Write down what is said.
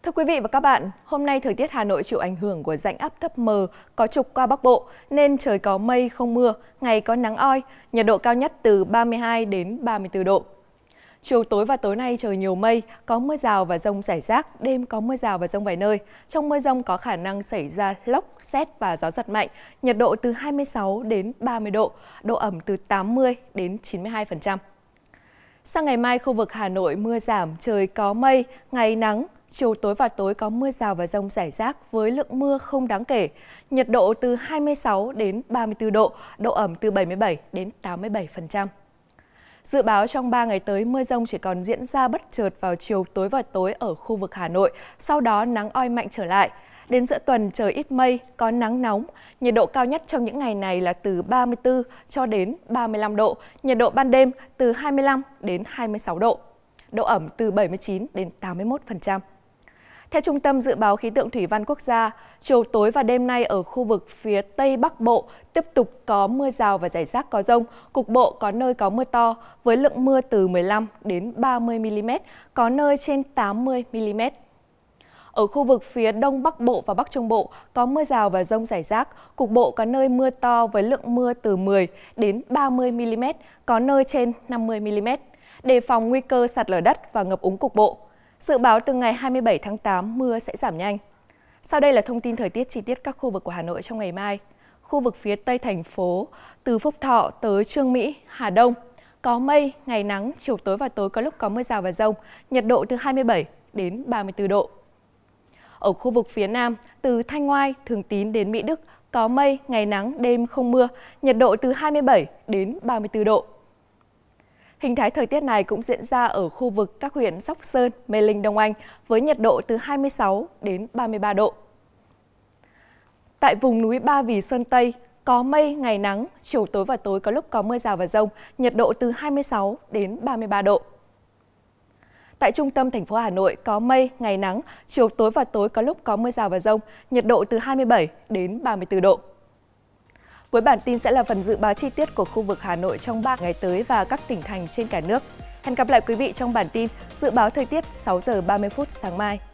Thưa quý vị và các bạn, hôm nay thời tiết Hà Nội chịu ảnh hưởng của rãnh áp thấp mờ có trục qua Bắc Bộ nên trời có mây không mưa, ngày có nắng oi, nhiệt độ cao nhất từ 32 đến 34 độ. Chiều tối và tối nay trời nhiều mây, có mưa rào và dông rải rác, đêm có mưa rào và dông vài nơi. Trong mưa dông có khả năng xảy ra lốc, sét và gió giật mạnh, nhiệt độ từ 26 đến 30 độ, độ ẩm từ 80 đến 92%. Sang ngày mai, khu vực Hà Nội mưa giảm, trời có mây, ngày nắng. Chiều tối và tối có mưa rào và dông rải rác với lượng mưa không đáng kể. Nhiệt độ từ 26 đến 34 độ, độ ẩm từ 77 đến 87%. Dự báo trong 3 ngày tới, mưa dông chỉ còn diễn ra bất chợt vào chiều tối và tối ở khu vực Hà Nội, sau đó nắng oi mạnh trở lại. Đến giữa tuần trời ít mây, có nắng nóng, nhiệt độ cao nhất trong những ngày này là từ 34 cho đến 35 độ, nhiệt độ ban đêm từ 25 đến 26 độ, độ ẩm từ 79 đến 81%. Theo Trung tâm Dự báo Khí tượng Thủy văn Quốc gia, chiều tối và đêm nay ở khu vực phía Tây Bắc Bộ tiếp tục có mưa rào và rải rác có dông, cục bộ có nơi có mưa to với lượng mưa từ 15 đến 30 mm, có nơi trên 80 mm. Ở khu vực phía Đông Bắc Bộ và Bắc Trung Bộ có mưa rào và dông rải rác, cục bộ có nơi mưa to với lượng mưa từ 10 đến 30 mm, có nơi trên 50 mm. Đề phòng nguy cơ sạt lở đất và ngập úng cục bộ. Dự báo từ ngày 27 tháng 8 mưa sẽ giảm nhanh. Sau đây là thông tin thời tiết chi tiết các khu vực của Hà Nội trong ngày mai. Khu vực phía Tây thành phố, từ Phúc Thọ tới Chương Mỹ, Hà Đông, có mây, ngày nắng, chiều tối và tối có lúc có mưa rào và dông, nhiệt độ từ 27 đến 34 độ. Ở khu vực phía Nam, từ Thanh Oai, Thường Tín đến Mỹ Đức, có mây, ngày nắng, đêm không mưa, nhiệt độ từ 27 đến 34 độ. Hình thái thời tiết này cũng diễn ra ở khu vực các huyện Sóc Sơn, Mê Linh, Đông Anh với nhiệt độ từ 26 đến 33 độ. Tại vùng núi Ba Vì Sơn Tây, có mây, ngày nắng, chiều tối và tối có lúc có mưa rào và dông, nhiệt độ từ 26 đến 33 độ. Tại trung tâm thành phố Hà Nội có mây, ngày nắng, chiều tối và tối có lúc có mưa rào và dông, nhiệt độ từ 27 đến 34 độ. Cuối bản tin sẽ là phần dự báo chi tiết của khu vực Hà Nội trong 3 ngày tới và các tỉnh thành trên cả nước. Hẹn gặp lại quý vị trong bản tin dự báo thời tiết 6 giờ 30 phút sáng mai.